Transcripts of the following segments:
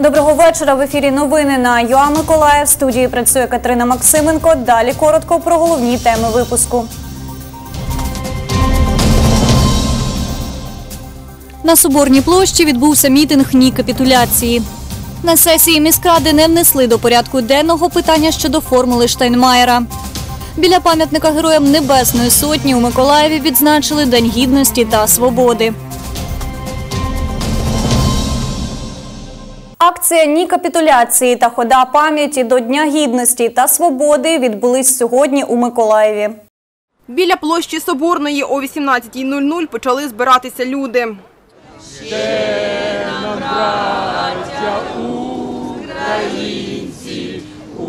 Доброго вечора. В ефірі новини на ЮА Миколаїв. В студії працює Катерина Максименко. Далі коротко про головні теми випуску. На Соборній площі відбувся мітинг «Ні капітуляції». На сесії міськради не внесли до порядку денного питання щодо формули Штайнмаєра. Біля пам'ятника Героям Небесної Сотні у Миколаєві відзначили День Гідності та Свободи. Акція «Ні капітуляції» та хода пам'яті до Дня Гідності та Свободи відбулись сьогодні у Миколаєві. Біля площі Соборної о 18:00 почали збиратися люди. Ще нам, браття українці,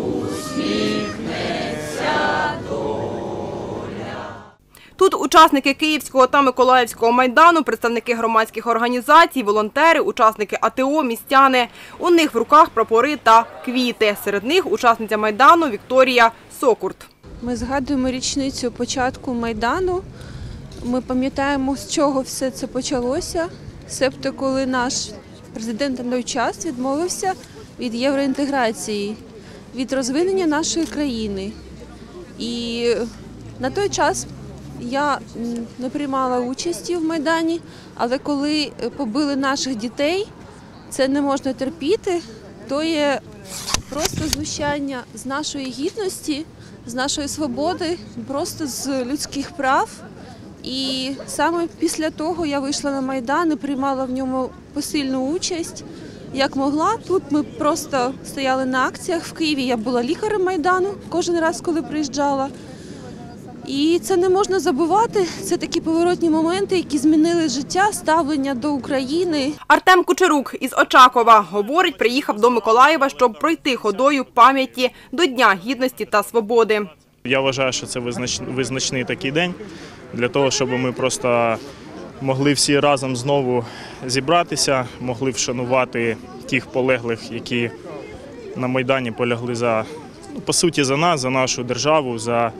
усміхнеться доля. Тут учасники Київського та Миколаївського майдану, представники громадських організацій, волонтери, учасники АТО, містяни. У них в руках прапори та квіти. Серед них учасниця майдану Вікторія Сокурт. Ми згадуємо річницю початку Майдану. Ми пам'ятаємо, з чого все це почалося. Себто, коли наш президент на той час відмовився від євроінтеграції, від розвинення нашої країни. І на той час я не приймала участі в Майдані, але коли побили наших дітей, це не можна терпіти, то є просто знущання з нашої гідності, з нашої свободи, просто з людських прав. І саме після того я вийшла на Майдан і приймала в ньому посильну участь, як могла. Тут ми просто стояли на акціях в Києві, я була лікарем Майдану кожен раз, коли приїжджала. І це не можна забувати, це такі поворотні моменти, які змінили життя, ставлення до України. Артем Кучерук із Очакова, говорить, приїхав до Миколаєва, щоб пройти ходою пам'яті до Дня Гідності та Свободи. Я вважаю, що це визначний такий день для того, щоб ми просто могли всі разом знову зібратися, могли вшанувати тих полеглих, які на Майдані полягли по суті, за нас, за нашу державу, за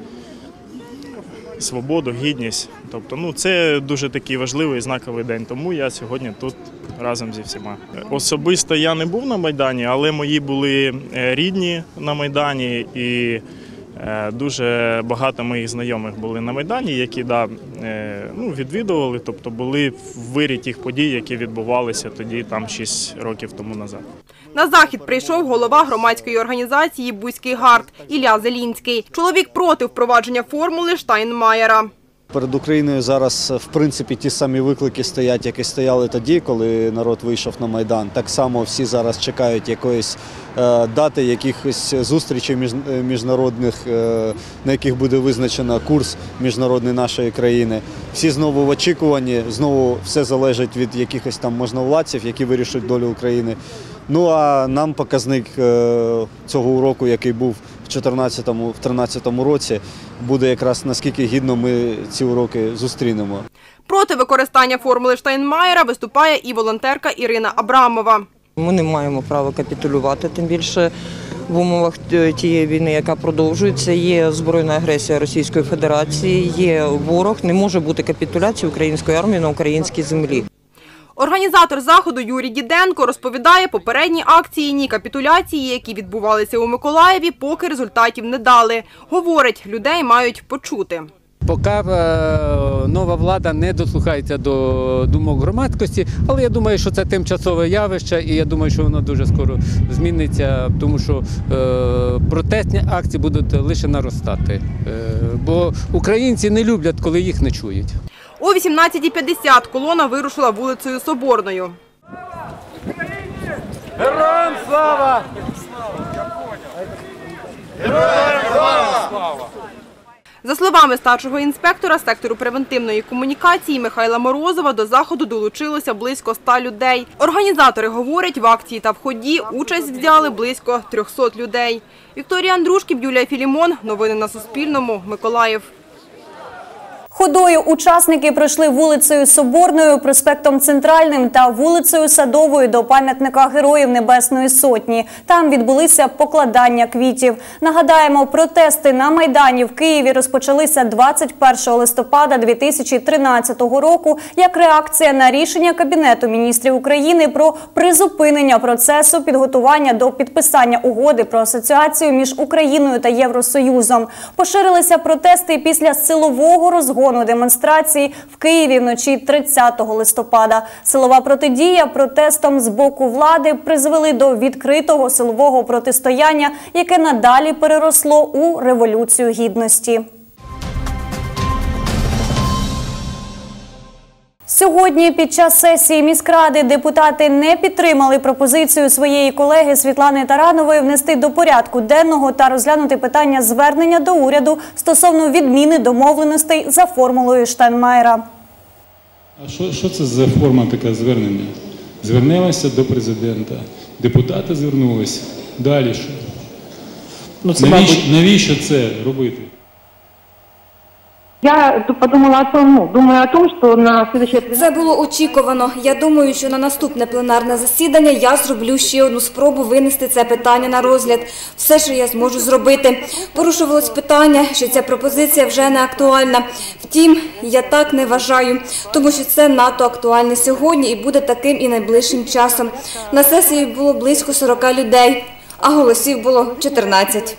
свободу, гідність. Тобто, це дуже такий важливий, знаковий день, тому я сьогодні тут разом зі всіма. Особисто я не був на Майдані, але мої були рідні на Майдані і дуже багато моїх знайомих були на Майдані, які відвідували, тобто були в вирі тих подій, які відбувалися тоді, 6 років тому назад. На захід прийшов голова громадської організації «Бузький гард» Ілля Зелінський. Чоловік проти впровадження формули Штайнмаєра. Перед Україною зараз, в принципі, ті самі виклики стоять, які стояли тоді, коли народ вийшов на Майдан. Так само всі зараз чекають якоїсь дати, якихось зустрічей міжнародних, на яких буде визначено курс міжнародний нашої країни. Всі знову в очікуванні, знову все залежить від якихось там можновладців, які вирішують долю України. Ну а нам показник цього уроку, який був в 2013 році, буде якраз наскільки гідно ми ці уроки зустрінемо. Проти використання формули Штайнмаєра виступає і волонтерка Ірина Абрамова. Ми не маємо права капітулювати, тим більше в умовах тієї війни, яка продовжується. Є збройна агресія Російської Федерації, є ворог, не може бути капітуляції української армії на українській землі. Організатор заходу Юрій Діденко розповідає, попередні акції «Ні капітуляції», які відбувалися у Миколаєві, поки результатів не дали. Говорить, людей мають почути. Поки нова влада не дослухається до думок громадськості, але я думаю, що це тимчасове явище і я думаю, що воно дуже скоро зміниться, тому що протестні акції будуть лише наростати, бо українці не люблять, коли їх не чують. О 18:50 колона вирушила вулицею Соборною. Героям слава! Героям слава! За словами старшого інспектора сектору превентивної комунікації Михайла Морозова, до заходу долучилося близько 100 людей. Організатори говорять, в акції та в ході участь взяли близько 300 людей. Вікторія Андрушків, Юлія Філімон. Новини на Суспільному. Миколаїв. Ходою учасники пройшли вулицею Соборною, проспектом Центральним та вулицею Садовою до пам'ятника Героїв Небесної Сотні. Там відбулися покладання квітів. Нагадаємо, протести на Майдані в Києві розпочалися 21 листопада 2013 року як реакція на рішення Кабінету міністрів України про призупинення процесу підготування до підписання угоди про асоціацію між Україною та Євросоюзом. Поширилися протести після силового розгону демонстрації в Києві вночі 30 листопада. Силова протидія протестам з боку влади призвели до відкритого силового протистояння, яке надалі переросло у Революцію Гідності. Сьогодні під час сесії міськради депутати не підтримали пропозицію своєї колеги Світлани Таранової внести до порядку денного та розглянути питання звернення до уряду стосовно відміни домовленостей за формулою Штайнмаєра. А що це за форма така звернення? Звернилася до президента, депутати звернулися. Далі що? Навіщо це робити? Я подумала думаю о том, что на следующее... Це було очікувано. Я думаю, що на наступне пленарне засідання я зроблю ще одну спробу винести це питання на розгляд. Все, що я зможу зробити. Порушувалось питання, що ця пропозиція вже не актуальна. Втім, я так не вважаю, тому що це надто актуальне сьогодні і буде таким і найближчим часом. На сесії було близько 40 людей, а голосів було 14.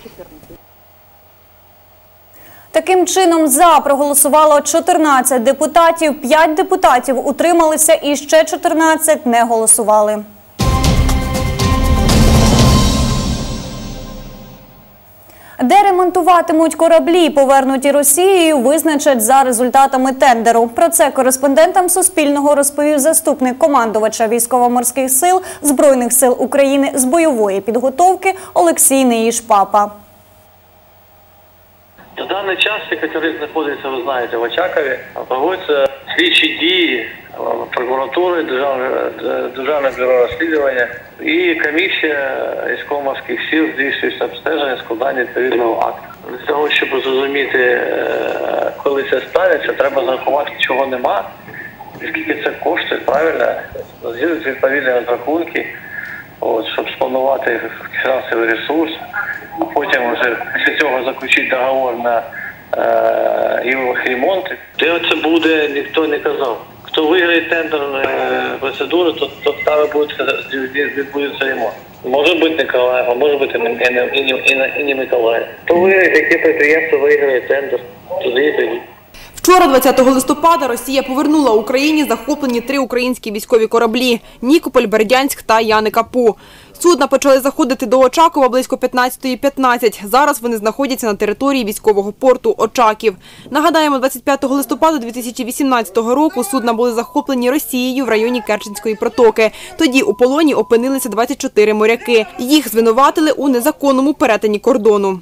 Таким чином, за проголосувало 14 депутатів, 5 депутатів утрималися і ще 14 не голосували. Де ремонтуватимуть кораблі, повернуті Росією, визначать за результатами тендеру. Про це кореспондентам Суспільного розповів заступник командувача військово-морських сил Збройних сил України з бойової підготовки Олексій Неїш-Папа. На даний час секретарі знаходиться, ви знаєте, в Очакові. Проводяться слідчі дії прокуратури, Державне бюро розслідування і комісія військово-морських сил здійснює обстеження складання відповідного акту. Для того, щоб зрозуміти, коли це станеться, треба зарахувати, чого нема, і скільки це коштує, правильно, зробити відповідні розрахунки, щоб спланувати фінансовий ресурс. А потім вже після цього заключити договор на їх ремонт. Де це буде, ніхто не казав. Хто виграє тендерну процедуру, то саме відбудеться ремонт. Може бути Ніколаїв, а може бути і не Миколаїв. Хто виграє, яке підприємство виграє тендер, тоді. Вчора, 20 листопада, Росія повернула Україні захоплені 3 українські військові кораблі – Нікополь, Бердянськ та Яни-Капу. Судна почали заходити до Очакова близько 15:15. Зараз вони знаходяться на території військового порту Очаків. Нагадаємо, 25 листопада 2018 року судна були захоплені Росією в районі Керченської протоки. Тоді у полоні опинилися 24 моряки. Їх звинуватили у незаконному перетині кордону.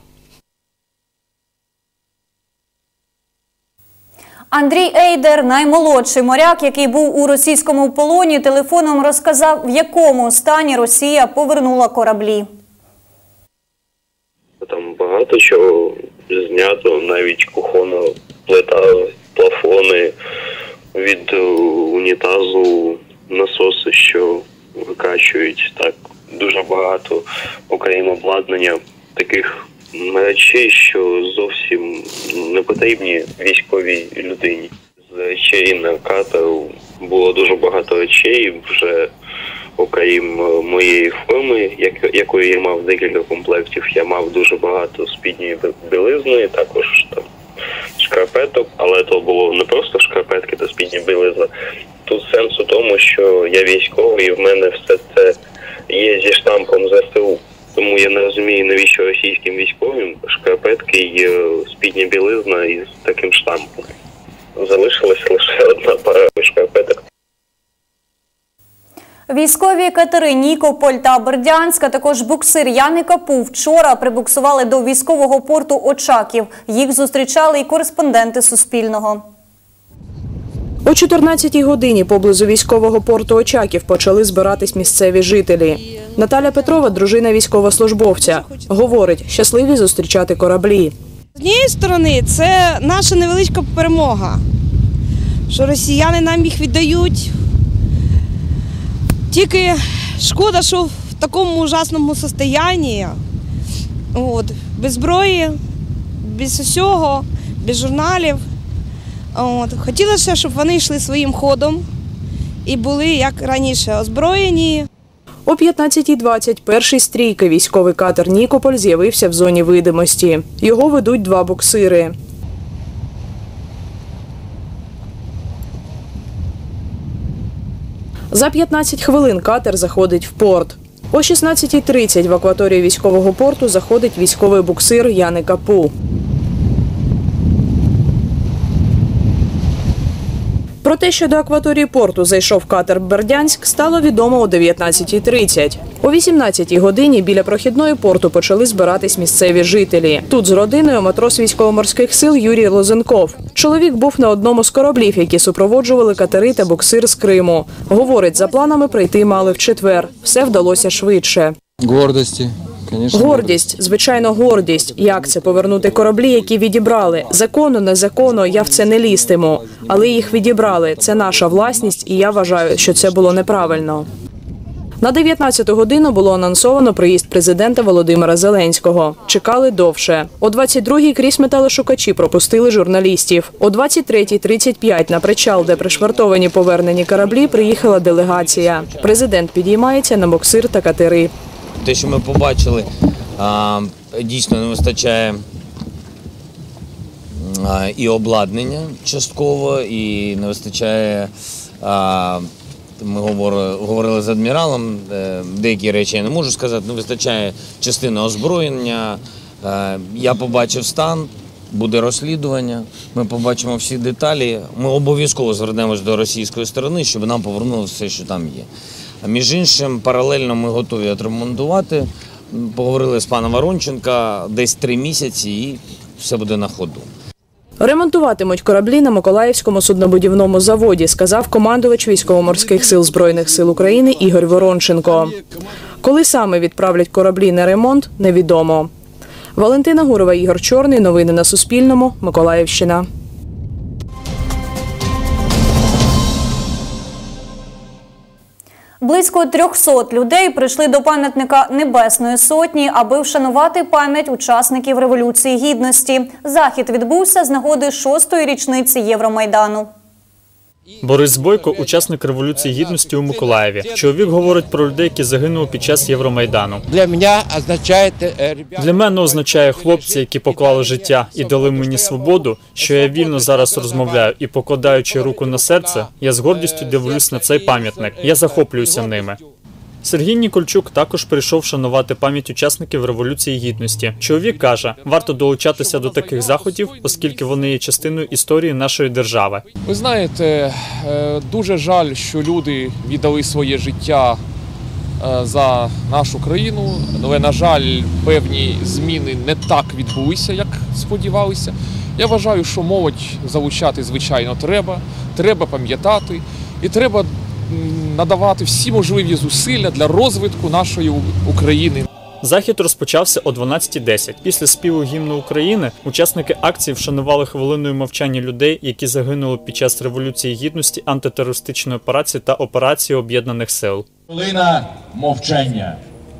Андрій Ейдер, наймолодший моряк, який був у російському полоні, телефоном розказав, в якому стані Росія повернула кораблі. Там багато чого знято, навіть кухонна плита, плафони, від унітазу насоси, що викачують. Так, дуже багато, окрім обладнання, таких речей, що зовсім не потрібні військовій людині. З речей на катеру було дуже багато речей, вже окрім моєї форми, якої я мав декілька комплектів, я мав дуже багато спідньої білизни, також там шкарпеток, але то було не просто шкарпетки та спідня білизна. Тут сенс у тому, що я військовий і в мене все це є зі штампом ЗСУ. Тому я не розумію, навіщо російським військовим шкарпетки і спідня білизна із таким штампом. Залишилася лише одна пара шкарпеток. Військові катери «Нікополь» та «Бердянськ», а також буксир Яни-Капу вчора прибуксували до військового порту Очаків. Їх зустрічали і кореспонденти Суспільного. О 14-й годині поблизу військового порту Очаків почали збиратись місцеві жителі. Наталя Петрова – дружина військовослужбовця. Говорить, щасливі зустрічати кораблі. З однієї сторони, це наша невеличка перемога, що росіяни нам їх віддають. Тільки шкода, що в такому ужасному стані, без зброї, без усього, без журналів. Хотілося, щоб вони йшли своїм ходом і були, як раніше, озброєні. О 15:20 перший стрійки військовий катер «Нікополь» з'явився в зоні видимості. Його ведуть два буксири. За 15 хвилин катер заходить в порт. О 16:30 в акваторію військового порту заходить військовий буксир «Яни Капу». Про те, що до акваторії порту зайшов катер «Бердянськ», стало відомо о 19:30. О 18-й годині біля прохідної порту почали збиратись місцеві жителі. Тут з родиною матрос військово-морських сил Юрій Лозенков. Чоловік був на одному з кораблів, які супроводжували катери та буксир з Криму. Говорить, за планами прийти мали в четвер. Все вдалося швидше. Гордості. Гордість, звичайно, гордість. Як це повернути кораблі, які відібрали? Законно, незаконно, я в це не лізтиму. Але їх відібрали. Це наша власність, і я вважаю, що це було неправильно. На 19-ту годину було анонсовано приїзд президента Володимира Зеленського. Чекали довше. О 22-й крізь металошукачі пропустили журналістів. О 23:35 на причал, де пришвартовані повернені кораблі, приїхала делегація. Президент підіймається на буксир та катери. Те, що ми побачили, дійсно не вистачає і обладнання частково, і не вистачає, ми говорили з адміралом, деякі речі я не можу сказати, не вистачає частини озброєння. Я побачив стан, буде розслідування, ми побачимо всі деталі. Ми обов'язково звернемось до російської сторони, щоб нам повернули все, що там є. Між іншим, паралельно ми готові відремонтувати. Поговорили з паном Воронченка, десь 3 місяці і все буде на ходу. Ремонтуватимуть кораблі на Миколаївському суднобудівному заводі, сказав командувач Військово-морських сил Збройних сил України Ігор Воронченко. Коли саме відправлять кораблі на ремонт, невідомо. Валентина Гурова, Ігор Чорний. Новини на Суспільному. Миколаївщина. Близько 300 людей прийшли до пам'ятника Небесної Сотні, аби вшанувати пам'ять учасників Революції Гідності. Захід відбувся з нагоди 6-ї річниці Євромайдану. Борис Бойко – учасник Революції Гідності у Миколаєві. Чоловік говорить про людей, які загинули під час Євромайдану. Для мене означає хлопці, які поклали життя і дали мені свободу, що я вільно зараз розмовляю і, покладаючи руку на серце, я з гордістю дивлюсь на цей пам'ятник. Я захоплююся ними. Сергій Нікольчук також прийшов шанувати пам'ять учасників Революції Гідності. Чоловік каже, варто долучатися до таких заходів, оскільки вони є частиною історії нашої держави. Ви знаєте, дуже жаль, що люди віддали своє життя за нашу країну, але, на жаль, певні зміни не так відбулися, як сподівалися. Я вважаю, що молодь залучати, звичайно, треба пам'ятати і треба надавати всі можливі зусилля для розвитку нашої України. Захід розпочався о 12:10. Після співу гімну України учасники акції вшанували хвилиною мовчання людей, які загинули під час Революції Гідності, антитерористичної операції та операції Об'єднаних сил. Хвилина мовчання.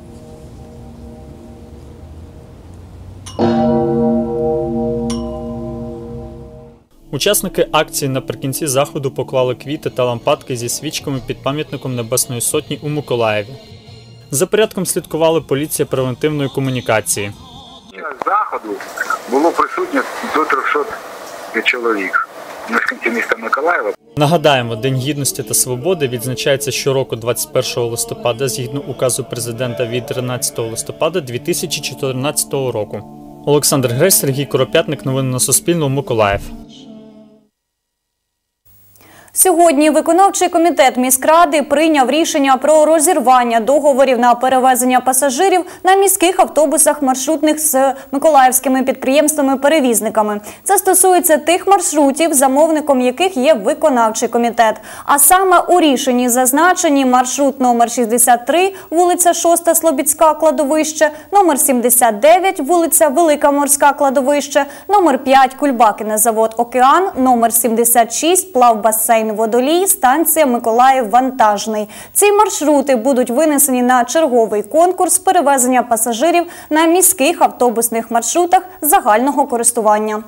Учасники акції наприкінці заходу поклали квіти та лампадки зі свічками під пам'ятником Небесної Сотні у Миколаєві. За порядком слідкувала поліція превентивної комунікації. Заходу було присутньо до 300 чоловік. Мешканці міста Миколаєва. Нагадаємо, День Гідності та Свободи відзначається щороку 21 листопада згідно указу президента від 13 листопада 2014 року. Олександр Гресь, Сергій Коропятник. Новини на Суспільному. Миколаїв. Сьогодні виконавчий комітет міськради прийняв рішення про розірвання договорів на перевезення пасажирів на міських автобусах маршрутних з миколаївськими підприємствами-перевізниками. Це стосується тих маршрутів, замовником яких є виконавчий комітет. А саме у рішенні зазначені маршрут номер 63, вулиця 6 Слобідська кладовище, номер 79, вулиця Велика Морська кладовище, номер 5 Кульбакине завод Океан, номер 76 Плавбасейн Водолій, станція Миколаїв-Вантажний. Ці маршрути будуть винесені на черговий конкурс перевезення пасажирів на міських автобусних маршрутах загального користування.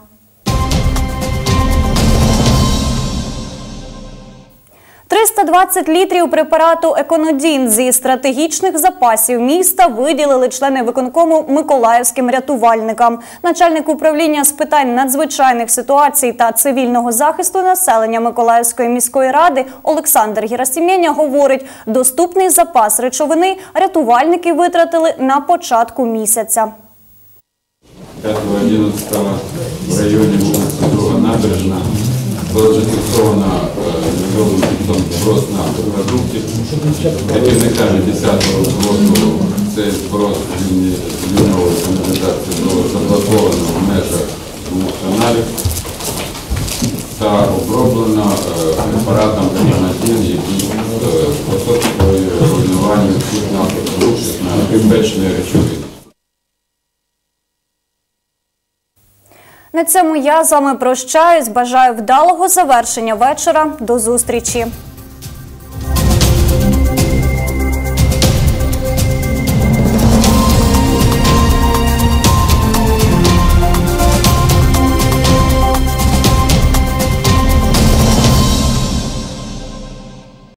«320 літрів препарату «Еконодін» зі стратегічних запасів міста виділили члени виконкому миколаївським рятувальникам. Начальник управління з питань надзвичайних ситуацій та цивільного захисту населення Миколаївської міської ради Олександр Герасименя говорить, доступний запас речовини рятувальники витратили на початку місяця. 5-11 в районі вулиці Друга Набережна було зафіксовано невідомим фіктом зброс нафтопродуктів. Керівниками 10-го взводу цей зброс лінійної каналізації було заблоковано в межах функціоналів та оброблено препаратом «Еконодін», який способствує руйнуванню всіх нафтопродуктів на безпечної речовини. На цьому я з вами прощаюсь. Бажаю вдалого завершення вечора. До зустрічі.